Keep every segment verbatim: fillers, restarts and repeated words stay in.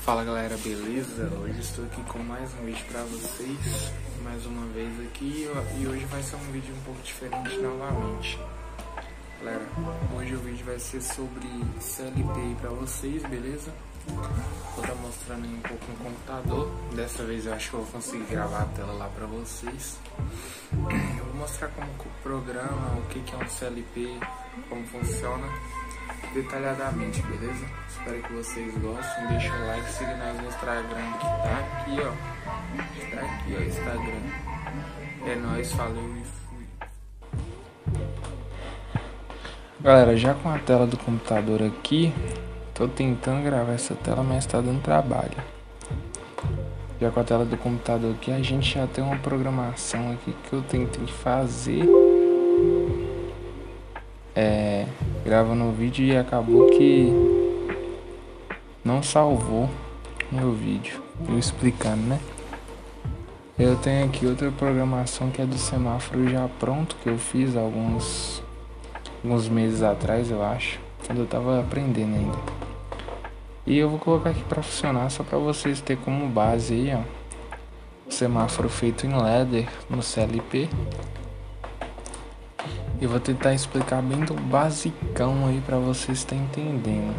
Fala galera, beleza? Hoje estou aqui com mais um vídeo pra vocês, mais uma vez aqui, e hoje vai ser um vídeo um pouco diferente novamente. Galera, hoje o vídeo vai ser sobre C L P aí pra vocês, beleza? Vou estar mostrando aí um pouco no computador, dessa vez eu acho que eu vou conseguir gravar a tela lá pra vocês. Eu vou mostrar como que o programa, o que que é um C L P, como funciona detalhadamente, beleza? Espero que vocês gostem, deixa o like, siga nós no Instagram que tá aqui, ó. Está aqui, ó, Instagram. É nóis, falou e fui. Galera, já com a tela do computador aqui, tô tentando gravar essa tela, mas tá dando trabalho. Já com a tela do computador aqui, a gente já tem uma programação aqui que eu tentei fazer. É, gravando o vídeo e acabou que não salvou meu vídeo, eu explicando, né? Eu tenho aqui outra programação que é do semáforo já pronto, que eu fiz alguns alguns meses atrás, eu acho, quando eu tava aprendendo ainda. E eu vou colocar aqui para funcionar só para vocês terem como base aí, ó, o semáforo feito em ladder no C L P. Eu vou tentar explicar bem do basicão aí para vocês estarem entendendo.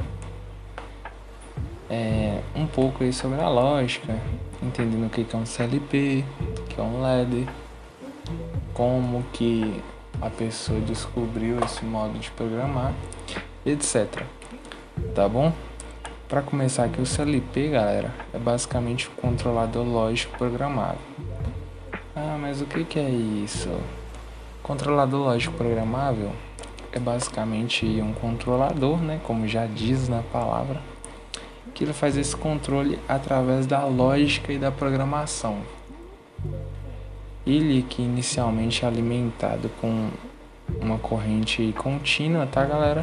É, um pouco aí sobre a lógica, entendendo o que é um C L P, o que é um ladder, como que a pessoa descobriu esse modo de programar, etcétera. Tá bom? Para começar aqui, o C L P, galera, é basicamente um controlador lógico programável. Ah, mas o que que é isso? Controlador lógico programável é basicamente um controlador, né, como já diz na palavra, que ele faz esse controle através da lógica e da programação. Ele que inicialmente é alimentado com uma corrente contínua, tá galera?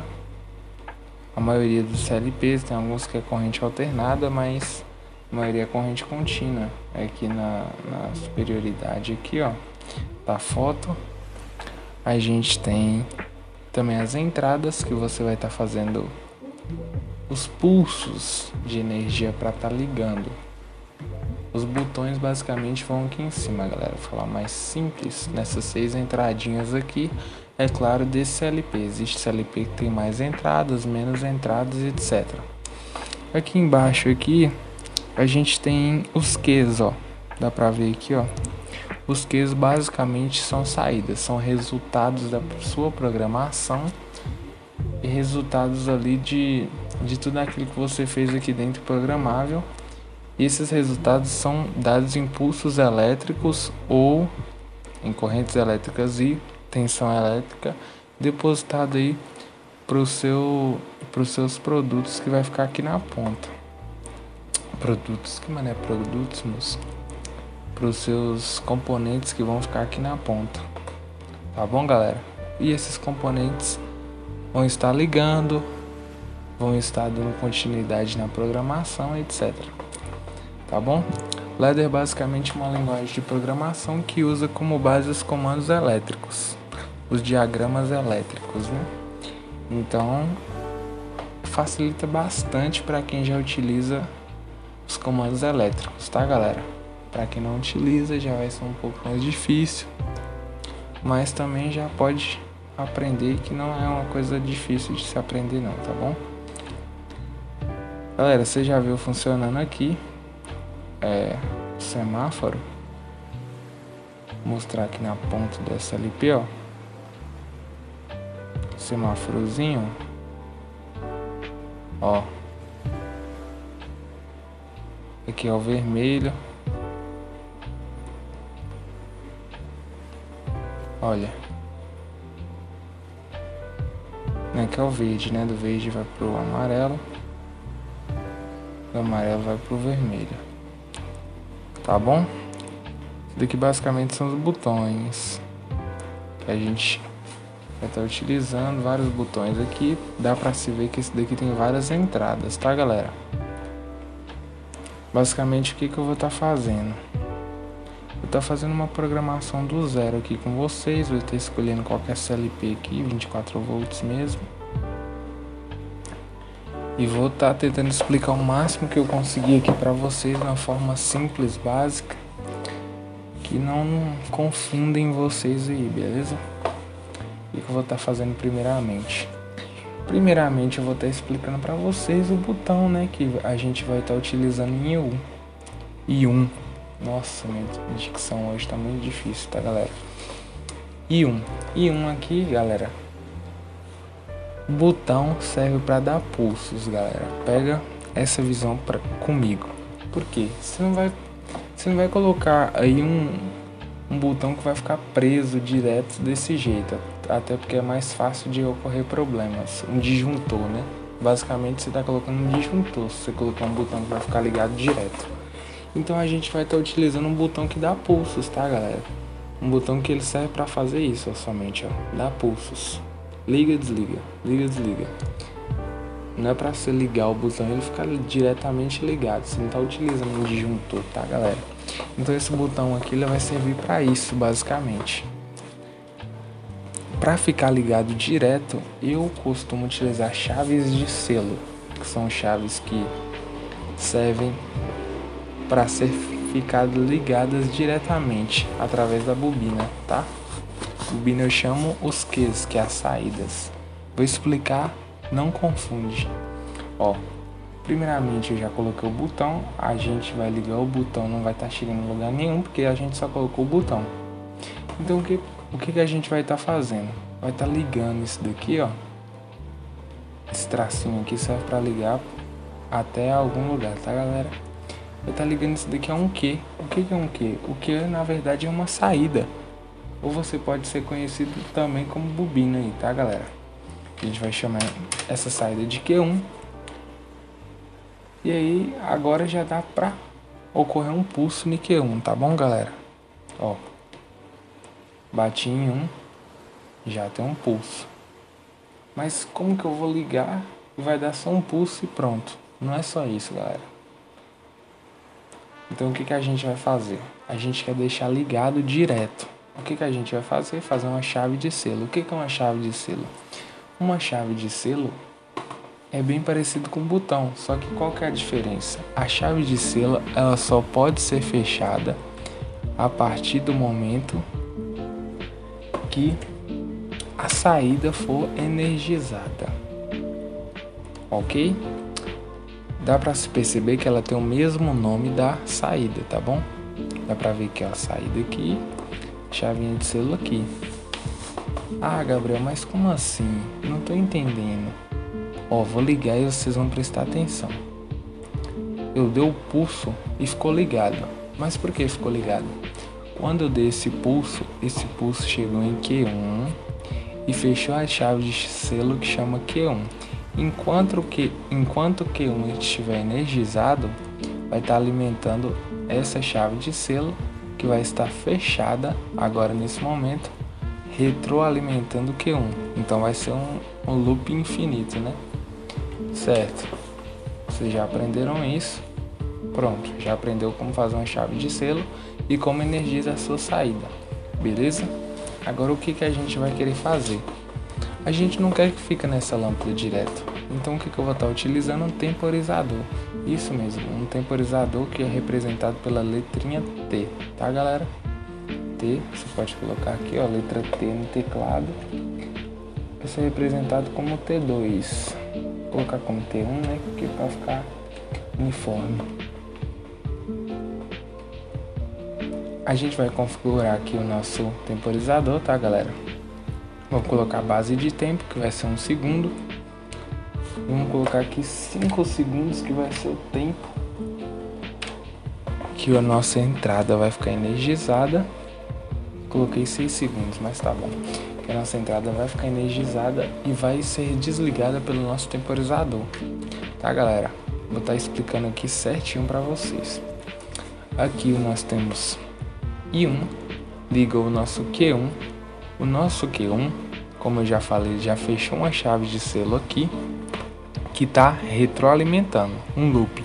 A maioria dos C L Ps tem alguns que é corrente alternada, mas a maioria é corrente contínua. Aqui na, na superioridade aqui, ó, da foto, a gente tem também as entradas que você vai estar tá fazendo os pulsos de energia para estar tá ligando. Os botões basicamente vão aqui em cima, galera. Vou falar mais simples nessas seis entradinhas aqui. É claro, desse C L P. Existe C L P que tem mais entradas, menos entradas, etcétera. Aqui embaixo aqui a gente tem os Qs, ó. Dá pra ver aqui, ó. Os Qs basicamente são saídas, são resultados da sua programação e resultados ali de, de tudo aquilo que você fez aqui dentro programável. E esses resultados são dados em pulsos elétricos ou em correntes elétricas e tensão elétrica depositado aí para o seu, os seus produtos que vai ficar aqui na ponta. Produtos, que mané produtos, moço? Para os seus componentes que vão ficar aqui na ponta, tá bom galera? E esses componentes vão estar ligando, vão estar dando continuidade na programação, etcétera. Tá bom? Ladder é basicamente uma linguagem de programação que usa como base os comandos elétricos, os diagramas elétricos, né? Então facilita bastante para quem já utiliza os comandos elétricos, tá galera? Para quem não utiliza já vai ser um pouco mais difícil, mas também já pode aprender, que não é uma coisa difícil de se aprender não, tá bom? Galera, você já viu funcionando aqui é, o semáforo. Vou mostrar aqui na ponta dessa L P, ó, semáforozinho, ó, aqui é o vermelho. Olha, aqui é o verde, né? Do verde vai pro amarelo, do amarelo vai pro vermelho, tá bom? Isso daqui basicamente são os botões que a gente vai estar utilizando, vários botões aqui. Dá pra se ver que esse daqui tem várias entradas, tá galera? Basicamente o que que eu vou estar fazendo? Eu tô fazendo uma programação do zero aqui com vocês. Vou estar escolhendo qualquer C L P aqui, vinte e quatro volts mesmo. E vou estar tá tentando explicar o máximo que eu conseguir aqui para vocês de uma forma simples, básica, que não confundem vocês aí, beleza? O que eu vou estar tá fazendo primeiramente? Primeiramente eu vou estar tá explicando para vocês o botão, né, que a gente vai estar tá utilizando em I um. I um. Nossa, minha dicção hoje tá muito difícil, tá, galera? I um. I um aqui, galera. Botão serve para dar pulsos, galera. Pega essa visão pra, comigo. Por quê? Você não vai, você não vai colocar aí um, um botão que vai ficar preso direto desse jeito. Até porque é mais fácil de ocorrer problemas. Um disjuntor, né? Basicamente você está colocando um disjuntor se você colocar um botão que vai ficar ligado direto. Então a gente vai estar tá utilizando um botão que dá pulsos, tá, galera? Um botão que ele serve para fazer isso, ó, somente, ó, dá pulsos. Liga, desliga, liga, desliga. Não é para você ligar o botão e ele ficar diretamente ligado. Você não está utilizando um disjuntor, tá, galera? Então esse botão aqui ele vai servir para isso, basicamente. Para ficar ligado direto, eu costumo utilizar chaves de selo, que são chaves que servem para ser ficado ligadas diretamente através da bobina, tá? Bobina eu chamo os Qs, que é as saídas. Vou explicar, não confunde. Ó, primeiramente eu já coloquei o botão, a gente vai ligar o botão, não vai estar tá chegando em lugar nenhum, porque a gente só colocou o botão. Então o que, o que, que a gente vai estar tá fazendo? Vai estar tá ligando isso daqui, ó. Esse tracinho aqui serve para ligar até algum lugar, tá, galera? Vai estar tá ligando isso daqui a um Q. O que, que é um Q? O Q na verdade é uma saída. Ou você pode ser conhecido também como bobina aí, tá, galera? A gente vai chamar essa saída de Q um. E aí, agora já dá pra ocorrer um pulso no Q um, tá bom, galera? Ó. Bati em um, já tem um pulso. Mas como que eu vou ligar e vai dar só um pulso e pronto? Não é só isso, galera. Então o que, que a gente vai fazer? A gente quer deixar ligado direto. O que, que a gente vai fazer? Fazer uma chave de selo. O que, que é uma chave de selo? Uma chave de selo é bem parecido com um botão, só que qual que é a diferença? A chave de selo ela só pode ser fechada a partir do momento que a saída for energizada. Ok? Dá para se perceber que ela tem o mesmo nome da saída, tá bom? Dá para ver que é a saída aqui, chavinha de selo aqui. Ah, Gabriel, mas como assim? Não tô entendendo. Ó, vou ligar e vocês vão prestar atenção. Eu dei o pulso e ficou ligado. Mas por que ficou ligado? Quando eu dei esse pulso, esse pulso chegou em Q um e fechou a chave de selo que chama Q um. Enquanto que enquanto Q um estiver energizado, vai estar alimentando essa chave de selo que vai estar fechada agora nesse momento, retroalimentando o Q um. Então vai ser um, um loop infinito, né? Certo? Vocês já aprenderam isso? Pronto, já aprendeu como fazer uma chave de selo e como energiza a sua saída, beleza? Agora o que, que a gente vai querer fazer? A gente não quer que fique nessa lâmpada direto, então o que, que eu vou estar utilizando? Um temporizador. Isso mesmo, um temporizador que é representado pela letrinha T, tá, galera? T, você pode colocar aqui, ó, letra T no teclado. Vai ser representado como T dois. Vou colocar como T um, né? Porque para ficar uniforme. A gente vai configurar aqui o nosso temporizador, tá, galera? Vou colocar a base de tempo, que vai ser um segundo. Vamos colocar aqui cinco segundos, que vai ser o tempo que a nossa entrada vai ficar energizada. Coloquei seis segundos, mas tá bom. Que a nossa entrada vai ficar energizada e vai ser desligada pelo nosso temporizador. Tá, galera? Vou estar explicando aqui certinho para vocês. Aqui nós temos I um, liga o nosso Q um. O nosso Q um, como eu já falei, já fechou uma chave de selo aqui, que está retroalimentando, um loop.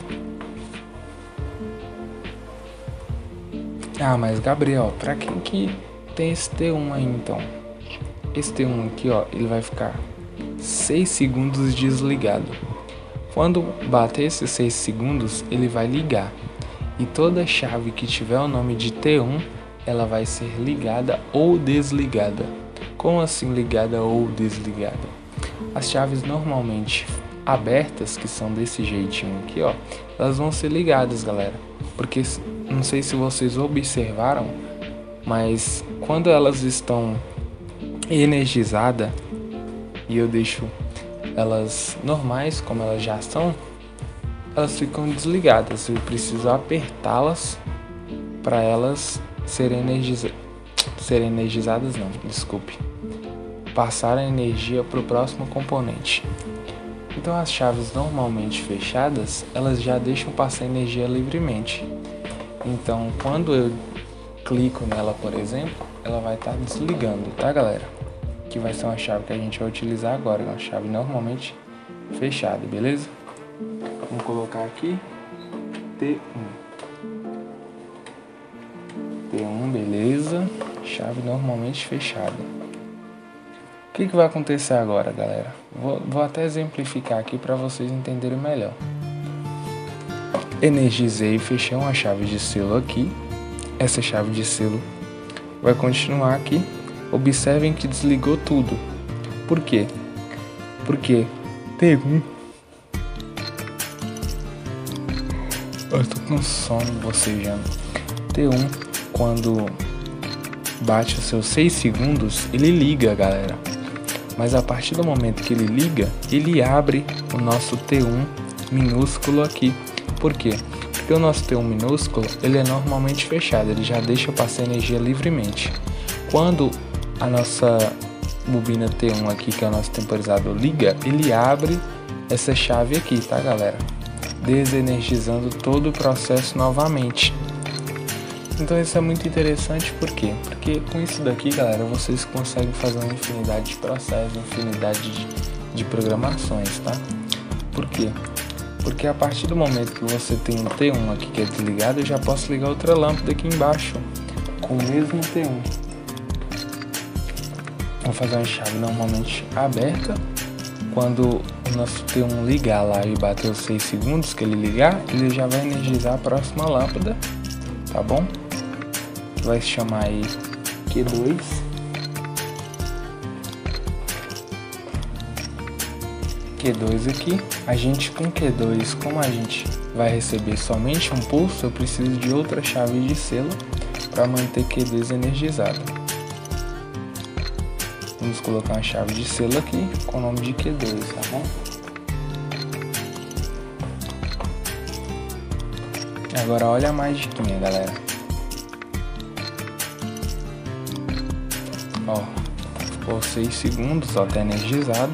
Ah, mas Gabriel, para quem que tem esse T um aí então? Esse T um aqui, ó, ele vai ficar seis segundos desligado. Quando bater esses seis segundos, ele vai ligar. E toda chave que tiver o nome de T um, ela vai ser ligada ou desligada. Como assim ligada ou desligada? As chaves normalmente abertas, que são desse jeitinho aqui, ó, elas vão ser ligadas, galera. Porque não sei se vocês observaram, mas quando elas estão energizadas e eu deixo elas normais, como elas já são, elas ficam desligadas. Eu preciso apertá-las para elas serem, energiza... serem energizadas, não, desculpe, passar a energia para o próximo componente. Então as chaves normalmente fechadas, elas já deixam passar energia livremente. Então quando eu clico nela, por exemplo, ela vai estar desligando, tá, galera? Que vai ser uma chave que a gente vai utilizar agora, uma chave normalmente fechada, beleza? Vamos colocar aqui T um. T um, beleza? Chave normalmente fechada. O que, que vai acontecer agora, galera? Vou, vou até exemplificar aqui para vocês entenderem melhor. Energizei e fechei uma chave de selo aqui. Essa chave de selo vai continuar aqui. Observem que desligou tudo. Por quê? Porque T um... Eu tô com sono, bocejando. T um, quando bate os seus seis segundos, ele liga, galera. Mas a partir do momento que ele liga, ele abre o nosso T um minúsculo aqui. Por quê? Porque o nosso T um minúsculo, ele é normalmente fechado, ele já deixa passar energia livremente. Quando a nossa bobina T um aqui, que é o nosso temporizador, liga, ele abre essa chave aqui, tá, galera? Desenergizando todo o processo novamente. Então isso é muito interessante, por quê? Porque com isso daqui, galera, vocês conseguem fazer uma infinidade de processos, infinidade de, de programações, tá? Por quê? Porque a partir do momento que você tem um T um aqui que é desligado, eu já posso ligar outra lâmpada aqui embaixo com o mesmo T um. Vou fazer uma chave normalmente aberta. Quando o nosso T um ligar lá e bater os seis segundos que ele ligar, ele já vai energizar a próxima lâmpada, tá bom? Vai se chamar aí Q dois. Q dois aqui. A gente com Q dois, como a gente vai receber somente um pulso, eu preciso de outra chave de selo para manter Q dois energizado. Vamos colocar uma chave de selo aqui com o nome de Q dois, tá bom? Agora olha a magiquinha, galera. Ó, ficou seis segundos, ó, tá energizado.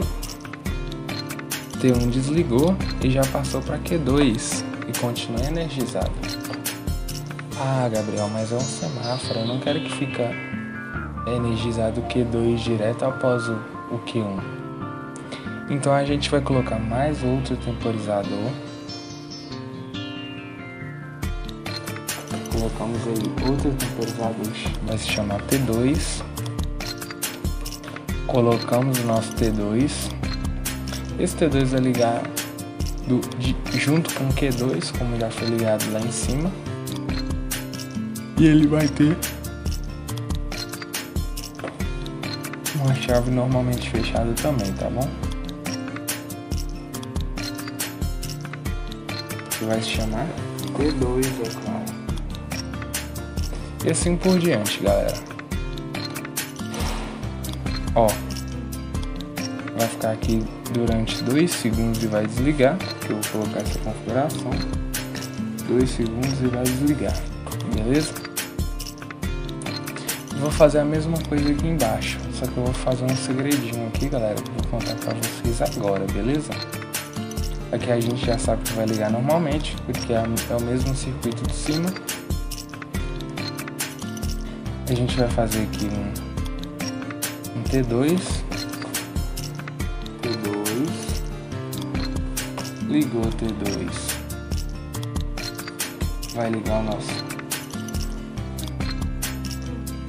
T um desligou e já passou para Q dois e continua energizado. Ah, Gabriel, mas é um semáforo, eu não quero que fique energizado o Q dois direto após o, o Q um. Então a gente vai colocar mais outro temporizador. Colocamos aí outro temporizador, vai se chamar T dois. Colocamos o nosso T dois. Esse T dois vai ligar do, de, junto com o Q dois, como já foi ligado lá em cima. E ele vai ter uma chave normalmente fechada também, tá bom? Que vai se chamar T dois, é claro. E assim por diante, galera. Ó, vai ficar aqui durante dois segundos e vai desligar. Eu vou colocar essa configuração. dois segundos e vai desligar. Beleza? Vou fazer a mesma coisa aqui embaixo. Só que eu vou fazer um segredinho aqui, galera. Que eu vou contar pra vocês agora, beleza? Aqui a gente já sabe que vai ligar normalmente, porque é o mesmo circuito de cima. A gente vai fazer aqui um, um T dois. T dois. Ligou o T dois. Vai ligar o nosso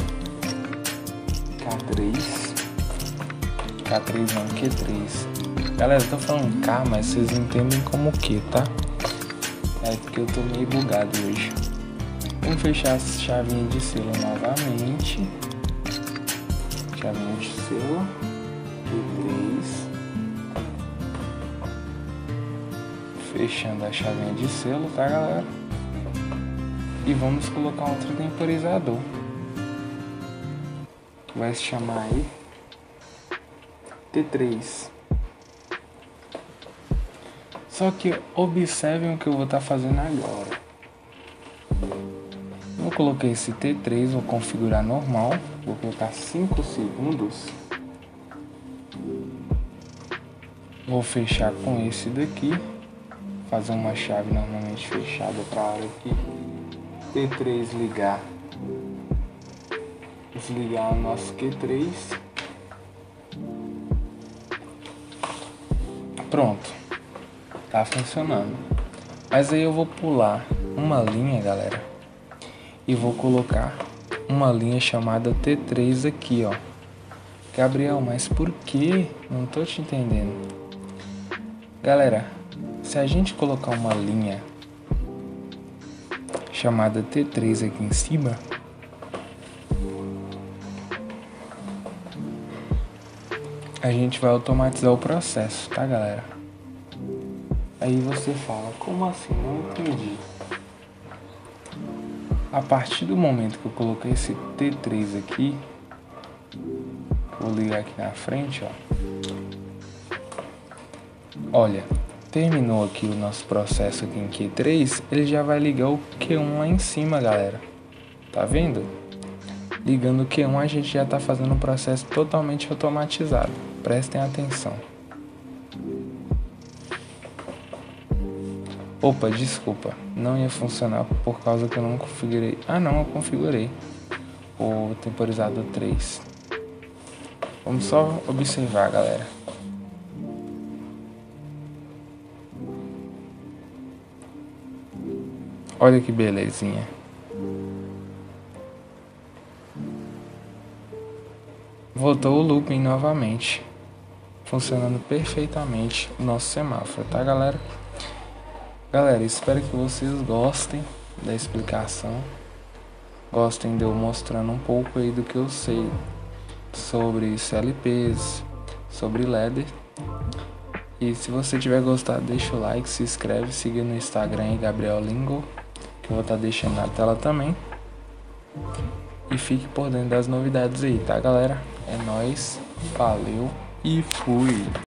K três. K três não, Q três. Galera, eu tô falando K, mas vocês entendem como o que, tá? É porque eu tô meio bugado hoje. Vamos fechar a chavinha de selo novamente. Chavinha de selo. T três. Fechando a chavinha de selo, tá, galera? E vamos colocar outro temporizador, que vai se chamar aí T três. Só que observem o que eu vou estar fazendo agora. Eu coloquei esse T três, vou configurar normal, vou colocar cinco segundos. Vou fechar com esse daqui, fazer uma chave normalmente fechada para a hora que T três ligar, desligar o nosso Q três. Pronto, tá funcionando. Mas aí eu vou pular uma linha, galera, e vou colocar uma linha chamada T três aqui, ó. Gabriel, mas por que? Não tô te entendendo. Galera, se a gente colocar uma linha chamada T três aqui em cima, a gente vai automatizar o processo, tá, galera? Aí você fala, como assim? Não entendi. A partir do momento que eu coloquei esse T três aqui, vou ligar aqui na frente, ó. Olha, terminou aqui o nosso processo aqui em Q três, ele já vai ligar o Q um lá em cima, galera. Tá vendo? Ligando o Q um, a gente já tá fazendo um processo totalmente automatizado. Prestem atenção. Opa, desculpa, não ia funcionar por causa que eu não configurei. Ah não, eu configurei o temporizador três. Vamos só observar, galera. Olha que belezinha. Voltou o looping novamente, funcionando perfeitamente o nosso semáforo, tá, galera? Galera, espero que vocês gostem da explicação, gostem de eu mostrando um pouco aí do que eu sei sobre C L Ps, sobre ladder. E se você tiver gostado, deixa o like, se inscreve, siga no Instagram aí, Gabriel Lingo, que eu vou estar deixando na tela também. E fique por dentro das novidades aí, tá, galera? É nóis, valeu e fui!